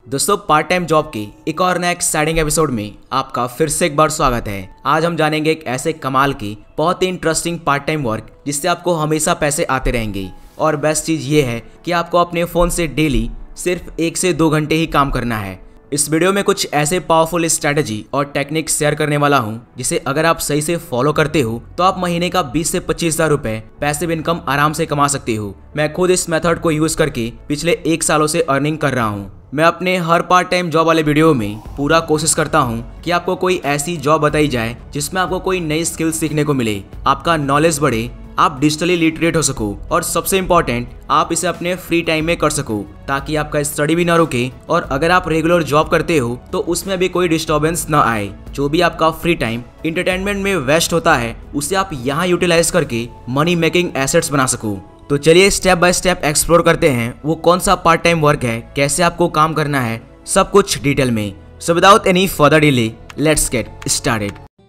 दोस्तों, part time job के एक और नए एक्साइटिंग एपिसोड में आपका फिर से एक बार स्वागत है। आज हम जानेंगे एक ऐसे कमाल की बहुत ही इंटरेस्टिंग पार्ट टाइम वर्क जिससे आपको हमेशा पैसे आते रहेंगे। और बेस्ट चीज़ ये है कि आपको अपने फ़ोन से डेली सिर्फ 1 से 2 घंटे ही काम करना है। इस वीडियो में कुछ ऐसे पावरफुल स्ट्रैटेजी और टेक्निक्स शेयर करने वाला हूं जिसे अगर आप सही से फॉलो करते हो तो आप महीने का 20 से 25 हज़ार रुपए पैसिव इनकम आराम से कमा सकते हो। मैं खुद इस मेथड को यूज करके पिछले 1 सालों से अर्निंग कर रहा हूं। मैं अपने हर पार्ट टाइम जॉब वाले वीडियो में पूरा कोशिश करता हूं कि आपको कोई ऐसी जॉब बताई जाए जिसमें आपको कोई नई स्किल सीखने को मिले, आपका नॉलेज बढ़े, आप डिजिटली लिटरेट हो सको और सबसे इम्पोर्टेंट आप इसे अपने फ्री टाइम में कर सको ताकि आपका स्टडी भी ना रुके। और अगर आप रेगुलर जॉब करते हो तो उसमें भी कोई डिस्टर्बेंस ना आए। जो भी आपका फ्री टाइम इंटरटेनमेंट में वेस्ट होता है उसे आप यहाँ यूटिलाइज करके मनी मेकिंग एसेट्स बना सको। तो चलिए स्टेप बाय स्टेप एक्सप्लोर करते हैं वो कौन सा पार्ट टाइम वर्क है, कैसे आपको काम करना है, सब कुछ डिटेल में। So without any further delay let's get started.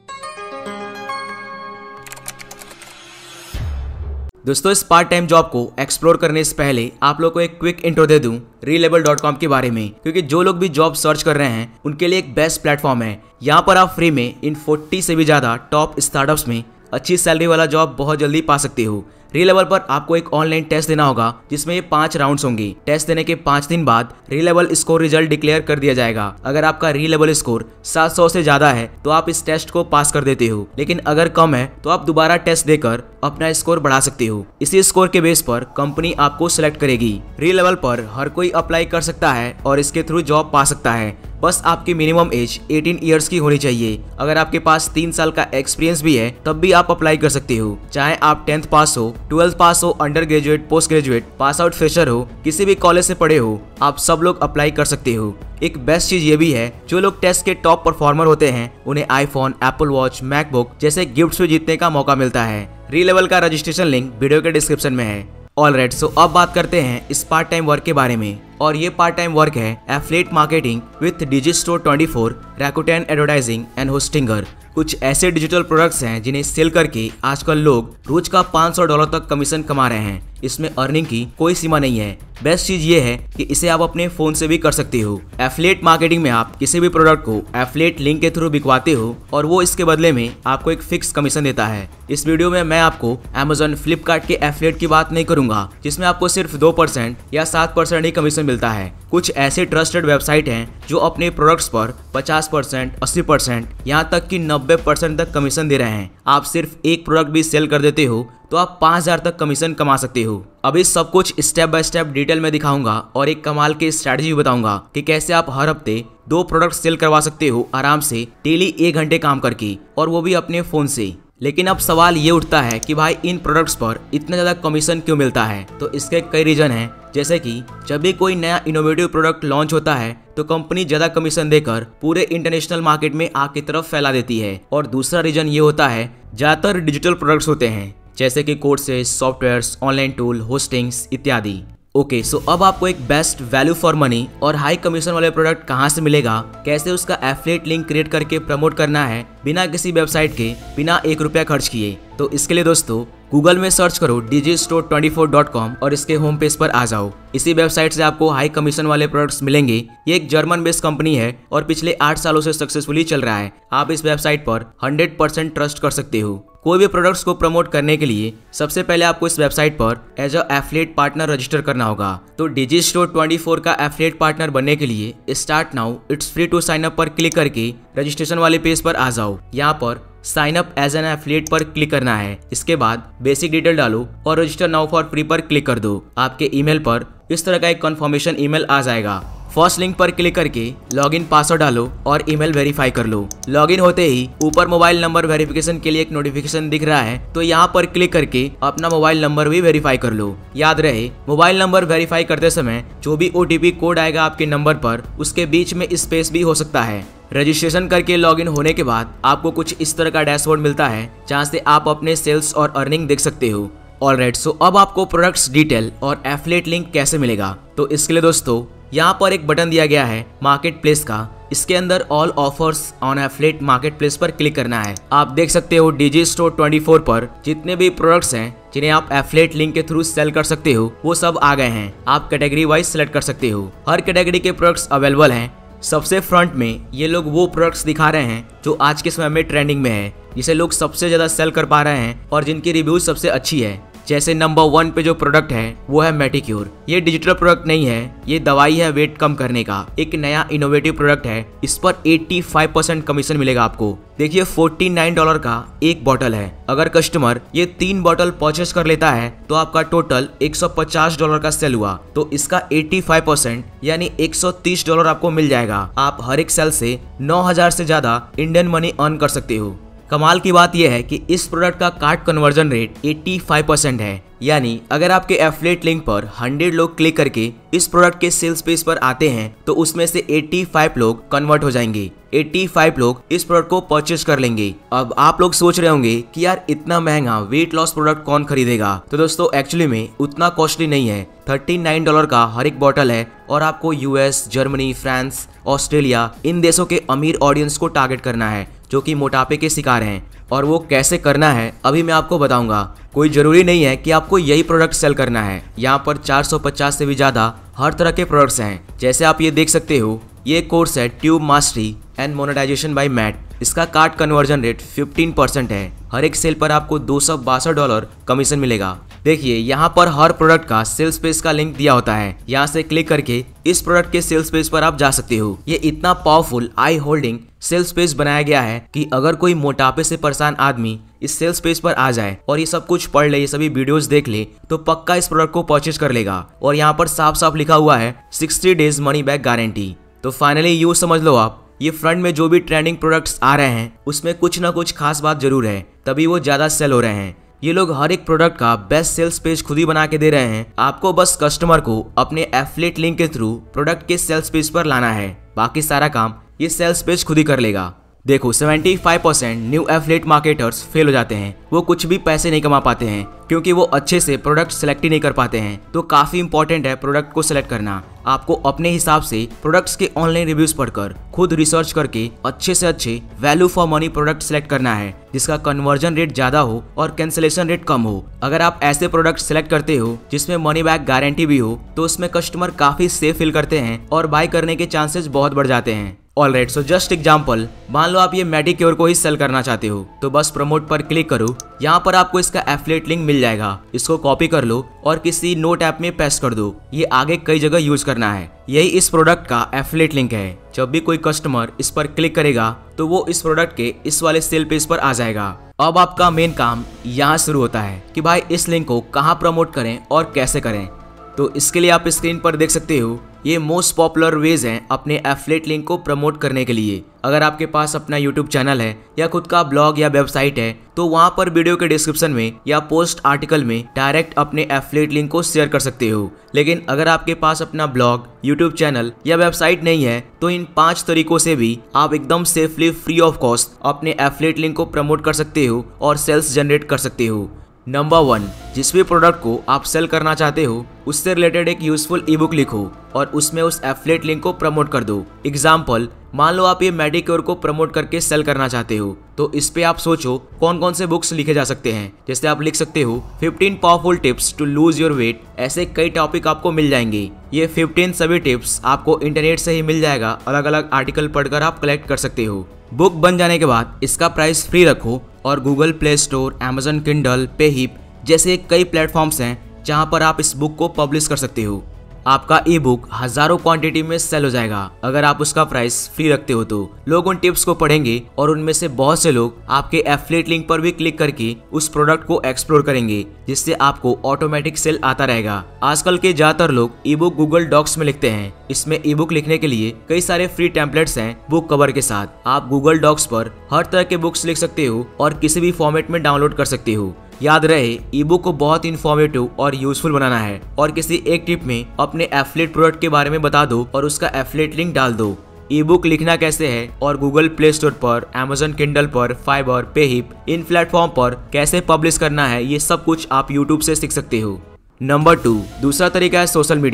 दोस्तों, इस पार्ट टाइम जॉब को एक्सप्लोर करने से पहले आप लोग को एक क्विक इंट्रो दे दूं Reliable.com के बारे में, क्योंकि जो लोग भी जॉब सर्च कर रहे हैं उनके लिए एक बेस्ट प्लेटफॉर्म है। यहाँ पर आप फ्री में इन 40 से भी ज़्यादा टॉप स्टार्टअप्स में अच्छी सैलरी वाला जॉब बहुत जल्दी पा सकते हो। रीलेबल पर आपको एक ऑनलाइन टेस्ट देना होगा जिसमें ये 5 राउंड्स होंगे। टेस्ट देने के 5 दिन बाद रीलेबल स्कोर रिजल्ट डिक्लेयर कर दिया जाएगा। अगर आपका रीलेबल स्कोर 700 से ज्यादा है तो आप इस टेस्ट को पास कर देते हो, लेकिन अगर कम है तो आप दोबारा टेस्ट देकर अपना स्कोर बढ़ा सकते हो। इसी स्कोर के बेस पर कंपनी आपको सिलेक्ट करेगी। रीलेबल पर हर कोई अप्लाई कर सकता है और इसके थ्रू जॉब पा सकता है। बस आपकी मिनिमम एज 18 इयर्स की होनी चाहिए। अगर आपके पास 3 साल का एक्सपीरियंस भी है तब भी आप अप्लाई कर सकते हो। चाहे आप 10th पास हो, 12th पास हो, under graduate, post graduate, pass out fresher हो, किसी भी कॉलेज से पढ़े हो, आप सब लोग अप्लाई कर सकते हो। एक बेस्ट चीज ये भी है, जो लोग टेस्ट के टॉप परफॉर्मर होते हैं उन्हें आईफोन, एप्पल वॉच, मैकबुक जैसे गिफ्ट्स भी जीतने का मौका मिलता है। रीलेबल का रजिस्ट्रेशन लिंक वीडियो के डिस्क्रिप्शन में है। ऑलराइट, सो अब बात करते हैं इस पार्ट टाइम वर्क के बारे में। और ये पार्ट टाइम वर्क है affiliate marketing with Digistore 24, Rakuten advertising and Hostinger. कुछ ऐसे डिजिटल प्रोडक्ट्स हैं जिन्हें सेल करके आजकल लोग रोज का $500 तक कमीशन कमा रहे हैं। इसमें अर्निंग की कोई सीमा नहीं है। बेस्ट चीज ये है कि इसे आप अपने फोन से भी कर सकते हो। एफिलिएट मार्केटिंग में आप किसी भी प्रोडक्ट को एफिलिएट लिंक के थ्रू बिकवाते हो और वो इसके बदले में आपको एक फिक्स कमीशन देता है। इस वीडियो में मैं आपको Amazon, फ्लिपकार्ट के एफिलिएट की बात नहीं करूंगा जिसमें आपको सिर्फ 2% या 7% ही कमीशन मिलता है। कुछ ऐसे ट्रस्टेड वेबसाइट हैं जो अपने प्रोडक्ट्स पर 50%, 80%, यहाँ तक कि 90% तक कमीशन दे रहे हैं। आप सिर्फ एक प्रोडक्ट भी सेल कर देते हो तो आप 5000 तक कमीशन कमा सकते हो। अभी सब कुछ स्टेप बाय स्टेप डिटेल में दिखाऊंगा और एक कमाल की स्ट्रैटेजी बताऊंगा कि कैसे आप हर हफ्ते 2 प्रोडक्ट सेल करवा सकते हो आराम से, डेली 1 घंटे काम करके, और वो भी अपने फोन से। लेकिन अब सवाल ये उठता है कि भाई इन प्रोडक्ट्स पर इतना ज़्यादा कमीशन क्यों मिलता है? तो इसके कई रीजन हैं, जैसे कि जब भी कोई नया इनोवेटिव प्रोडक्ट लॉन्च होता है तो कंपनी ज़्यादा कमीशन देकर पूरे इंटरनेशनल मार्केट में आग की तरफ फैला देती है। और दूसरा रीजन ये होता है, ज़्यादातर डिजिटल प्रोडक्ट्स होते हैं जैसे कि courses, softwares, online tool, hostings इत्यादि। ओके, सो अब आपको एक बेस्ट वैल्यू फॉर मनी और हाई कमीशन वाले प्रोडक्ट कहाँ से मिलेगा, कैसे उसका एफिलिएट लिंक क्रिएट करके प्रमोट करना है बिना किसी वेबसाइट के, बिना 1 रुपया खर्च किए। तो इसके लिए दोस्तों गूगल में सर्च करो digistore24.com और इसके होम पेज पर आ जाओ। इसी वेबसाइट से आपको हाई कमीशन वाले प्रोडक्ट्स मिलेंगे। ये एक जर्मन बेस्ड कंपनी है और पिछले 8 सालों से सक्सेसफुली चल रहा है। आप इस वेबसाइट पर 100% ट्रस्ट कर सकते हो। कोई भी प्रोडक्ट्स को प्रमोट करने के लिए सबसे पहले आपको इस वेबसाइट पर as a affiliate partner register करना होगा। तो digistore24 का एफिलिएट पार्टनर बनने के लिए start now it's free to sign up पर क्लिक करके रजिस्ट्रेशन वाले पेज पर आ जाओ। यहाँ पर sign up as an affiliate पर क्लिक करना है। इसके बाद बेसिक डिटेल डालो और रजिस्टर नाउ फॉर फ्री पर क्लिक कर दो। आपके ईमेल पर इस तरह का एक कंफर्मेशन ईमेल आ जाएगा। फर्स्ट लिंक पर क्लिक करके लॉगिन पासवर्ड डालो और ईमेल वेरीफाई कर लो। लॉगिन होते ही ऊपर मोबाइल नंबर वेरिफिकेशन के लिए एक नोटिफिकेशन दिख रहा है, तो यहाँ पर क्लिक करके अपना मोबाइल नंबर भी वेरीफाई कर लो। याद रहे, मोबाइल नंबर वेरीफाई करते समय जो भी OTP कोड आएगा आपके नंबर पर, उसके बीच में स्पेस भी हो सकता है। रजिस्ट्रेशन करके लॉगिन होने के बाद आपको कुछ इस तरह का डैशबोर्ड मिलता है जहाँ से आप अपने सेल्स और अर्निंग देख सकते हो। ऑलराइट, सो अब आपको प्रोडक्ट्स डिटेल और एफिलिएट लिंक कैसे मिलेगा? तो इसके लिए दोस्तों यहाँ पर एक बटन दिया गया है मार्केट प्लेस का। इसके अंदर all offers on affiliate market place पर क्लिक करना है। आप देख सकते हो digistore24 पर जितने भी प्रोडक्ट्स हैं जिन्हें आप एफिलिएट लिंक के थ्रू सेल कर सकते हो वो सब आ गए हैं। आप कैटेगरी वाइज सेलेक्ट कर सकते हो। हर कैटेगरी के प्रोडक्ट्स अवेलेबल हैं। सबसे फ्रंट में ये लोग वो प्रोडक्ट्स दिखा रहे हैं जो आज के समय में ट्रेंडिंग में है, जिसे लोग सबसे ज्यादा सेल कर पा रहे हैं और जिनकी रिव्यू सबसे अच्छी है। जैसे नंबर 1 पे जो प्रोडक्ट है वो है मेडिक्योर। ये डिजिटल प्रोडक्ट नहीं है, ये दवाई है वेट कम करने का। एक नया इनोवेटिव प्रोडक्ट है। इस पर 85% कमीशन मिलेगा आपको। देखिए $49 का एक बॉटल है। अगर कस्टमर ये 3 बॉटल परचेस कर लेता है तो आपका टोटल $150 का सेल हुआ। तो इसका 85% यानी $130 आपको मिल जाएगा। आप हर एक सेल से 9,000 से ज्यादा इंडियन मनी अर्न कर सकते हो। कमाल की बात यह है कि इस प्रोडक्ट का कार्ट कन्वर्जन रेट 85% है। यानी अगर आपके एफिलिएट लिंक पर 100 लोग क्लिक करके इस प्रोडक्ट के सेल्स पेज पर आते हैं तो उसमें से 85 लोग कन्वर्ट हो जाएंगे। 85 लोग इस प्रोडक्ट को परचेज कर लेंगे। अब आप लोग सोच रहे होंगे कि यार इतना महंगा वेट लॉस प्रोडक्ट कौन खरीदेगा। तो दोस्तों एक्चुअली में उतना कॉस्टली नहीं है। $39 का हर एक बॉटल है और आपको यूएस, जर्मनी, फ्रांस, ऑस्ट्रेलिया इन देशों के अमीर ऑडियंस को टारगेट करना है जो कि मोटापे के शिकार हैं। और वो कैसे करना है अभी मैं आपको बताऊंगा। कोई जरूरी नहीं है कि आपको यही प्रोडक्ट सेल करना है। यहाँ पर 450 से भी ज्यादा हर तरह के प्रोडक्ट्स हैं। जैसे आप ये देख सकते हो, ये कोर्स है tube mastery and monetization by Matt. इसका कार्ट कन्वर्जन रेट 15% है। हर एक सेल पर आपको $262 कमीशन मिलेगा। देखिए यहाँ पर हर प्रोडक्ट का सेल्स पेज का लिंक दिया होता है। यहाँ से क्लिक करके इस प्रोडक्ट के सेल्स पेज पर आप जा सकते हो। ये इतना powerful eye holding sales page बनाया गया है कि अगर कोई मोटापे से परेशान आदमी इस सेल्स पेज पर आ जाए और ये सब कुछ पढ़ ले, ये सभी वीडियोस देख ले, तो पक्का इस प्रोडक्ट को परचेज कर लेगा। और यहाँ पर साफ साफ लिखा हुआ है 60 डेज मनी बैक गारंटी। तो फाइनली यूं समझ लो आप, ये फ्रंट में जो भी ट्रेंडिंग प्रोडक्ट्स आ रहे हैं उसमें कुछ ना कुछ खास बात जरूर है, तभी वो ज्यादा सेल हो रहे हैं। ये लोग हर एक प्रोडक्ट का बेस्ट सेल्स पेज खुद ही बना के दे रहे हैं। आपको बस कस्टमर को अपने एफिलिएट लिंक के थ्रू प्रोडक्ट के सेल्स पेज पर लाना है। बाकी सारा काम ये सेल्स पेज खुद ही कर लेगा। देखो 75% न्यू एफिलिएट मार्केटर्स फेल हो जाते हैं। वो कुछ भी पैसे नहीं कमा पाते हैं क्योंकि वो अच्छे से प्रोडक्ट सेलेक्ट ही नहीं कर पाते हैं। तो काफी इंपॉर्टेंट है प्रोडक्ट को सिलेक्ट करना। आपको अपने हिसाब से प्रोडक्ट्स के ऑनलाइन रिव्यूज पढ़कर खुद रिसर्च करके अच्छे से अच्छे value for money product select करना है जिसका कन्वर्जन रेट ज्यादा हो और कैंसिलेशन रेट कम हो। अगर आप ऐसे प्रोडक्ट सिलेक्ट करते हो जिसमें मनी बैक गारंटी भी हो तो उसमें कस्टमर काफी सेफ फील करते हैं और बाय करने के चांसेस बहुत बढ़ जाते हैं। ऑलराइट, सो जस्ट एग्जांपल, मान लो आप ये मेडिक्योर को ही सेल करना चाहते हो तो बस प्रमोट पर क्लिक करो। यहाँ पर आपको इसका एफिलिएट लिंक मिल जाएगा। इसको कॉपी कर लो और किसी नोट ऐप में पेस्ट कर दो। ये आगे कई जगह यूज करना है। यही इस प्रोडक्ट का एफिलिएट लिंक है। जब भी कोई कस्टमर इस पर क्लिक करेगा तो वो इस प्रोडक्ट के इस वाले सेल पेज पर आ जाएगा। अब आपका मेन काम यहाँ शुरू होता है कि भाई इस लिंक को कहाँ प्रमोट करें और कैसे करें। तो इसके लिए आप स्क्रीन पर देख सकते हो ये मोस्ट पॉपुलर वेज हैं अपने एफिलिएट लिंक को प्रमोट करने के लिए। अगर आपके पास अपना यूट्यूब चैनल है या खुद का ब्लॉग या वेबसाइट है तो वहाँ पर वीडियो के डिस्क्रिप्शन में या पोस्ट आर्टिकल में डायरेक्ट अपने एफिलिएट लिंक को शेयर कर सकते हो। लेकिन अगर आपके पास अपना ब्लॉग, यूट्यूब चैनल या वेबसाइट नहीं है तो इन 5 तरीकों से भी आप एकदम सेफली फ्री ऑफ कॉस्ट अपने एफिलिएट लिंक को प्रमोट कर सकते हो और सेल्स जनरेट कर सकते हो। नंबर 1, जिस भी प्रोडक्ट को आप सेल करना चाहते हो उससे रिलेटेड एक यूजफुल ई बुक लिखो और उसमें उस एफिलिएट लिंक को प्रमोट कर दो। एग्जाम्पल, मान लो आप ये मेडिक्योर को प्रमोट करके सेल करना चाहते हो तो इस पे आप सोचो कौन कौन से बुक्स लिखे जा सकते हैं। जैसे आप लिख सकते हो 15 powerful tips to lose your weight. ऐसे कई टॉपिक आपको मिल जाएंगे। ये 15 सभी टिप्स आपको इंटरनेट से ही मिल जाएगा। अलग अलग आर्टिकल पढ़कर आप कलेक्ट कर सकते हो। बुक बन जाने के बाद इसका प्राइस फ्री रखो और Google Play store, Amazon Kindle, Payhip जैसे कई प्लेटफॉर्म्स हैं जहां पर आप इस बुक को पब्लिश कर सकते हो। आपका ई बुक हजारों क्वांटिटी में सेल हो जाएगा अगर आप उसका प्राइस फ्री रखते हो। तो लोग उन टिप्स को पढ़ेंगे और उनमें से बहुत से लोग आपके एफिलिएट लिंक पर भी क्लिक करके उस प्रोडक्ट को एक्सप्लोर करेंगे जिससे आपको ऑटोमेटिक सेल आता रहेगा। आजकल के ज्यादातर लोग ई बुक गूगल डॉक्स में लिखते हैं। इसमें ई बुक लिखने के लिए कई सारे फ्री टेम्पलेट्स हैं बुक कवर के साथ। आप गूगल डॉक्स पर हर तरह के बुक्स लिख सकते हो और किसी भी फॉर्मेट में डाउनलोड कर सकते हो। याद रहे ई बुक को बहुत इंफॉर्मेटिव और यूजफुल बनाना है और किसी एक टिप में अपने एफिलिएट प्रोडक्ट के बारे में बता दो और उसका एफिलिएट लिंक डाल दो। ई बुक लिखना कैसे है और गूगल प्ले स्टोर पर, अमेजन किंडल पर, फाइबर, पेहिप इन प्लेटफॉर्म पर कैसे पब्लिश करना है ये सब कुछ आप यूट्यूब से सीख सकते हो। नंबर 2, दूसरा तरीका है सोशल मीडिया।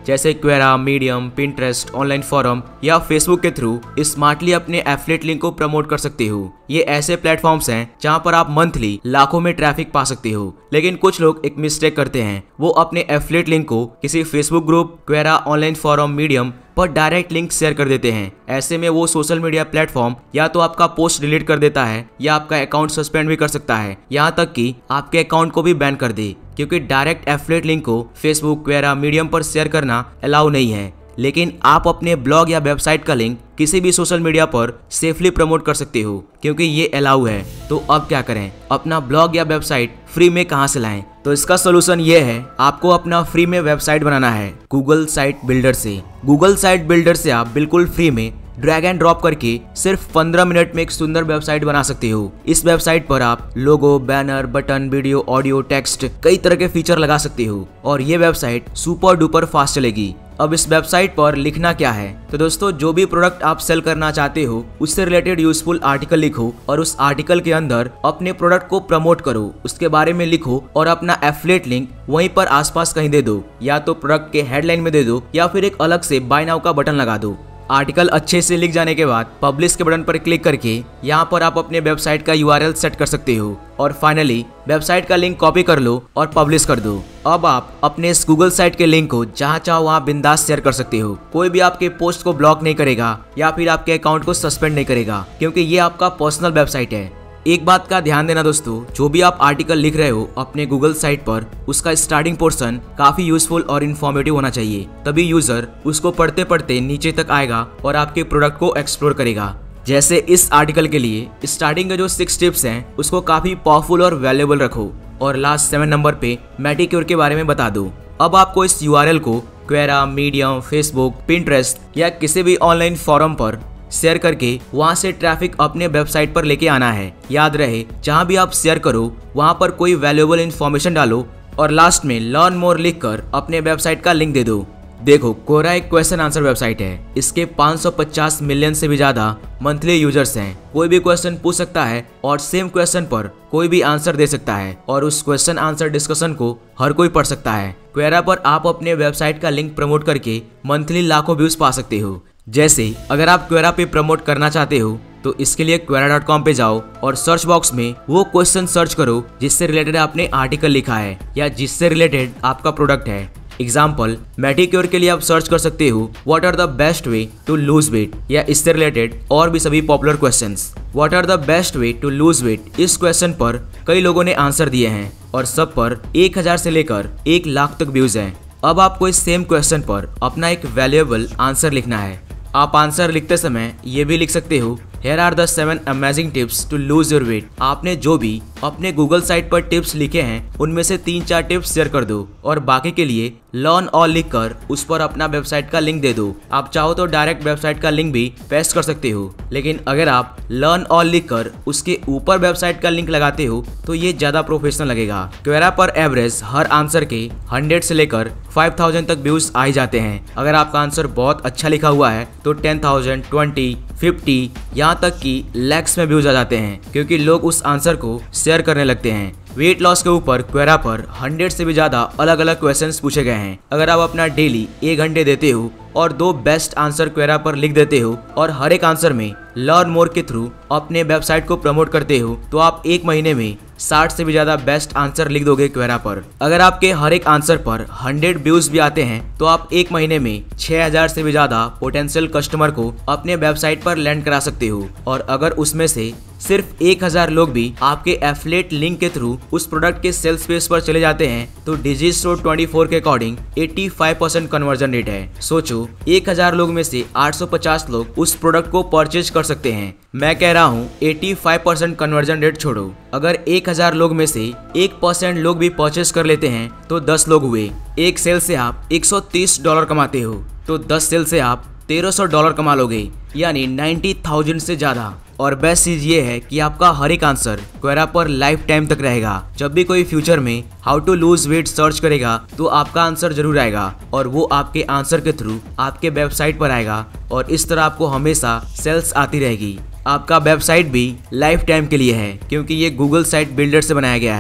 जैसे Quora, Medium, Pinterest, online forum या फेसबुक के थ्रू स्मार्टली अपने एफिलिएट लिंक को प्रमोट कर सकते हो। ये ऐसे प्लेटफॉर्म्स हैं जहां पर आप मंथली लाखों में ट्रैफिक पा सकते हो। लेकिन कुछ लोग एक मिस्टेक करते हैं, वो अपने एफिलिएट लिंक को किसी Facebook group, Quora, online forum, Medium पर डायरेक्ट लिंक शेयर कर देते हैं। ऐसे में वो सोशल मीडिया प्लेटफॉर्म या तो आपका पोस्ट डिलीट कर देता है या आपका अकाउंट सस्पेंड भी कर सकता है, यहाँ तक कि आपके अकाउंट को भी बैन कर दे, क्योंकि डायरेक्ट एफिलिएट लिंक को फेसबुक, क्वेरा, मीडियम पर शेयर करना अलाउ नहीं है। लेकिन आप अपने ब्लॉग या वेबसाइट का लिंक किसी भी सोशल मीडिया पर सेफली प्रमोट कर सकते हो, क्योंकि ये अलाउ है। तो अब क्या करें, अपना ब्लॉग या वेबसाइट फ्री में कहां से लाएं? तो इसका सोल्यूशन ये है, आपको अपना फ्री में वेबसाइट बनाना है गूगल साइट बिल्डर से। गूगल साइट बिल्डर से आप बिल्कुल फ्री में ड्रैग एंड ड्रॉप करके सिर्फ 15 मिनट में एक सुंदर वेबसाइट बना सकते हो। इस वेबसाइट पर आप logo, banner, button, video, audio, text, कई तरह के फीचर लगा सकते हो और ये वेबसाइट सुपर डुपर फास्ट चलेगी। अब इस वेबसाइट पर लिखना क्या है? तो दोस्तों, जो भी प्रोडक्ट आप सेल करना चाहते हो उससे रिलेटेड यूजफुल आर्टिकल लिखो और उस आर्टिकल के अंदर अपने प्रोडक्ट को प्रमोट करो, उसके बारे में लिखो और अपना एफिलिएट लिंक वहीं पर आसपास कहीं दे दो। या तो प्रोडक्ट के हेडलाइन में दे दो या फिर एक अलग से बाय नाउ का बटन लगा दो। आर्टिकल अच्छे से लिख जाने के बाद पब्लिश के बटन पर क्लिक करके यहाँ पर आप अपने वेबसाइट का URL सेट कर सकते हो और फाइनली वेबसाइट का लिंक कॉपी कर लो और पब्लिश कर दो। अब आप अपने इस गूगल साइट के लिंक को जहाँ चाहो वहाँ बिंदास शेयर कर सकते हो। कोई भी आपके पोस्ट को ब्लॉक नहीं करेगा या फिर आपके अकाउंट को सस्पेंड नहीं करेगा, क्योंकि ये आपका पर्सनल वेबसाइट है। एक बात का ध्यान देना दोस्तों, जो भी आप आर्टिकल लिख रहे हो अपने गूगल साइट पर, उसका स्टार्टिंग पोर्शन काफी यूजफुल और इन्फॉर्मेटिव होना चाहिए, तभी यूजर उसको पढ़ते पढ़ते नीचे तक आएगा और आपके प्रोडक्ट को एक्सप्लोर करेगा। जैसे इस आर्टिकल के लिए स्टार्टिंग के जो 6 टिप्स हैं उसको काफी पावरफुल और वैल्यूएबल रखो और लास्ट 7 नंबर पे मैटिक्योर के बारे में बता दो। अब आपको इस URL को क्वेरा, मीडियम, फेसबुक, पिंटरेस्ट या किसी भी ऑनलाइन फोरम पर शेयर करके वहां से ट्रैफिक अपने वेबसाइट पर लेके आना है। याद रहे, जहां भी आप शेयर करो वहां पर कोई वैल्यूएबल इन्फॉर्मेशन डालो और लास्ट में लर्न मोर लिखकर अपने वेबसाइट का लिंक दे दो। देखो, कोरा एक क्वेश्चन आंसर वेबसाइट है। इसके 550 मिलियन से भी ज्यादा मंथली यूजर्स हैं। कोई भी क्वेश्चन पूछ सकता है और सेम क्वेश्चन पर कोई भी आंसर दे सकता है और उस क्वेश्चन आंसर डिस्कशन को हर कोई पढ़ सकता है। क्वेरा पर आप अपने वेबसाइट का लिंक प्रमोट करके मंथली लाखों व्यूज पा सकते हो। जैसे अगर आप क्वेरा पे प्रमोट करना चाहते हो तो इसके लिए quora.com पे जाओ और सर्च बॉक्स में वो क्वेश्चन सर्च करो जिससे रिलेटेड आपने आर्टिकल लिखा है या जिससे रिलेटेड आपका प्रोडक्ट है। एग्जाम्पल, मैटिक्योर के लिए आप सर्च कर सकते हो what are the best way to lose weight या इससे रिलेटेड और भी सभी popular questions. What are the best way to lose weight, इस क्वेश्चन पर कई लोगों ने आंसर दिए हैं और सब पर 1000 से लेकर 1 लाख तक व्यूज हैं। अब आपको इस सेम क्वेश्चन पर अपना एक वैल्यूएबल आंसर लिखना है। आप आंसर लिखते समय ये भी लिख सकते हो, Here are the 7 amazing tips to lose your weight। आपने जो भी अपने गूगल साइट पर टिप्स लिखे हैं उनमें से 3-4 टिप्स शेयर कर दो और बाकी के लिए लर्न ऑल लिखकर उस पर अपना वेबसाइट का लिंक दे दो। आप चाहो तो डायरेक्ट वेबसाइट का लिंक भी पेस्ट कर सकते हो, लेकिन अगर आप लर्न ऑल लिखकर उसके ऊपर वेबसाइट का लिंक लगाते हो तो ये ज्यादा प्रोफेशनल लगेगा। क्वेरा पर एवरेज हर आंसर के 100 से लेकर 5000 तक व्यूज आ ही जाते हैं। अगर आपका आंसर बहुत अच्छा लिखा हुआ है तो 10,000, 20, 50 यहाँ तक कि लैक्स में व्यूज आ जाते हैं, क्योंकि लोग उस आंसर को शेयर करने लगते हैं। वेट लॉस के ऊपर क्वेरा पर 100 से भी ज्यादा अलग अलग क्वेश्चंस पूछे गए हैं। अगर आप अपना डेली 1 घंटे देते हो और 2 बेस्ट आंसर क्वेरा पर लिख देते हो और हर एक आंसर में लर्न मोर के थ्रू अपने वेबसाइट को प्रमोट करते हो तो आप 1 महीने में 60 से भी ज्यादा बेस्ट आंसर लिख दोगे क्वेरा पर। अगर आपके हर एक आंसर पर 100 व्यूज भी आते हैं तो आप 1 महीने में 6000 से भी ज्यादा पोटेंशियल कस्टमर को अपने वेबसाइट पर लैंड करा सकते हो। और अगर उसमें से सिर्फ 1000 लोग भी आपके एफिलिएट लिंक के थ्रू उस प्रोडक्ट के सेल्स पेज पर चले जाते हैं तो डिजिस्टोर 24 के अकॉर्डिंग 85% कन्वर्जन रेट है। सोचो, 1000 लोग में से 850 लोग उस प्रोडक्ट को परचेज कर सकते हैं। मैं कह रहा हूँ 85% कन्वर्जन रेट छोड़ो, अगर 1000 लोग में से 1% लोग भी परचेज कर लेते हैं तो 10 लोग हुए। एक सेल से आप $130 कमाते हो तो 10 सेल से आप $1300 कमा लोगे, यानी 90,000 से ज्यादा। और बेस्ट चीज ये है कि आपका हर एक आंसर क्वेरा पर लाइफ टाइम तक रहेगा। जब भी कोई फ्यूचर में how to lose weight search करेगा तो आपका आंसर जरूर आएगा और वो आपके आंसर के थ्रू आपके वेबसाइट पर आएगा और इस तरह आपको हमेशा सेल्स आती रहेगी। आपका वेबसाइट भी लाइफ टाइम के लिए है क्योंकि ये गूगल साइट बिल्डर से बनाया गया है।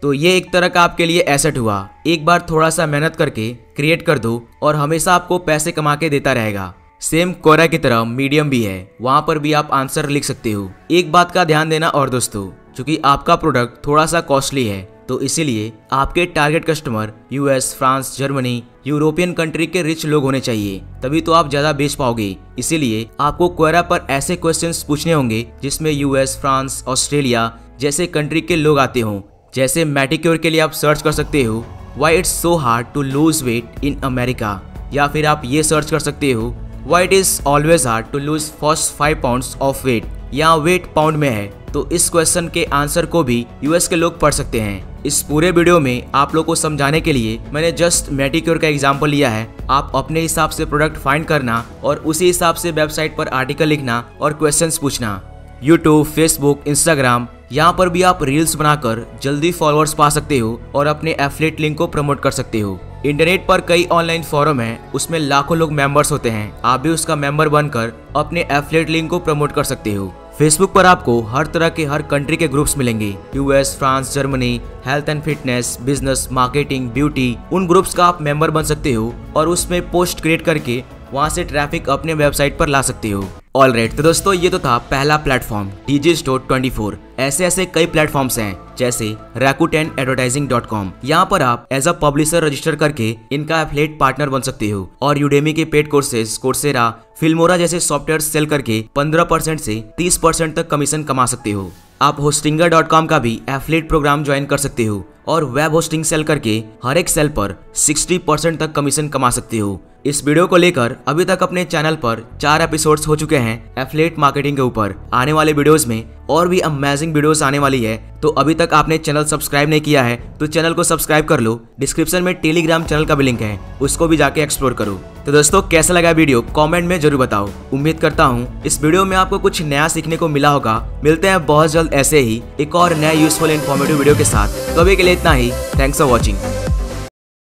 तो ये एक तरह का आपके लिए एसेट हुआ। एक बार थोड़ा सा मेहनत करके क्रिएट कर दो और हमेशा आपको पैसे कमा के देता रहेगा। सेम कोरा की तरह मीडियम भी है, वहां पर भी आप आंसर लिख सकते हो। एक बात का ध्यान देना और दोस्तों, क्योंकि आपका प्रोडक्ट थोड़ा सा कॉस्टली है तो इसीलिए आपके target customer US, France, Germany, European country के रिच लोग होने चाहिए, तभी तो आप ज्यादा बेच पाओगे। इसीलिए आपको क्वेरा पर ऐसे क्वेश्चंस पूछने होंगे जिसमें यूएस, फ्रांस, ऑस्ट्रेलिया जैसे कंट्री के लोग आते हों। जैसे मैटिक्योर के लिए आप सर्च कर सकते हो why it's so hard to lose weight in America, या फिर आप ये सर्च कर सकते हो why it is always hard to lose first 5 pounds of weight. यहाँ वेट पाउंड में है तो इस क्वेश्चन के आंसर को भी यूएस के लोग पढ़ सकते हैं। इस पूरे वीडियो में आप लोग को समझाने के लिए मैंने जस्ट मैटिक्योर का एग्जांपल लिया है। आप अपने हिसाब से प्रोडक्ट फाइंड करना और उसी हिसाब से वेबसाइट पर आर्टिकल लिखना और क्वेश्चंस पूछना। यूट्यूब, फेसबुक, इंस्टाग्राम, यहाँ पर भी आप रील्स बनाकर जल्दी फॉलोअर्स पा सकते हो और अपने एफिलिएट लिंक को प्रमोट कर सकते हो। इंटरनेट पर कई ऑनलाइन फोरम हैं, उसमें लाखों लोग मेंबर्स होते हैं। आप भी उसका मेंबर बनकर अपने एफिलिएट लिंक को प्रमोट कर सकते हो। फेसबुक पर आपको हर तरह के हर कंट्री के ग्रुप्स मिलेंगे, US, France, Germany, health and fitness, business, marketing, beauty. उन ग्रुप्स का आप मेंबर बन सकते हो और उसमें पोस्ट क्रिएट करके वहां से ट्रैफिक अपने वेबसाइट पर ला सकते हो। ऑलराइट, तो दोस्तों ये तो था पहला प्लेटफॉर्म Digistore 24। ऐसे कई प्लेटफॉर्म्स हैं जैसे Rakuten Advertising.com। यहाँ पर आप एज अ पब्लिशर रजिस्टर करके इनका एफिलिएट पार्टनर बन सकते हो और यूडेमी के पेड कोर्सेज, कोर्सेरा, फिल्मोरा जैसे सॉफ्टवेयर सेल करके 15% से 30% तक कमीशन कमा सकते हो। आप Hostinger.com का भी एफिलिएट प्रोग्राम ज्वाइन कर सकते हो और वेब होस्टिंग सेल करके हर एक सेल पर 60% तक कमीशन कमा सकते हो। इस वीडियो को लेकर अभी तक अपने चैनल पर 4 एपिसोड्स हो चुके हैं एफिलिएट मार्केटिंग के ऊपर। आने वाले वीडियोस में और भी अमेजिंग वीडियोस आने वाली है, तो अभी तक आपने चैनल सब्सक्राइब नहीं किया है तो चैनल को सब्सक्राइब कर लो। डिस्क्रिप्शन में टेलीग्राम चैनल का भी लिंक है, उसको भी जाके एक्सप्लोर करो। तो दोस्तों कैसा लगा वीडियो कमेंट में जरूर बताओ। उम्मीद करता हूँ इस वीडियो में आपको कुछ नया सीखने को मिला होगा। मिलते हैं बहुत जल्द ऐसे ही एक और नया यूजफुल इन्फॉर्मेटिव वीडियो के साथ। तो अभी के लिए इतना ही। Thanks for watching.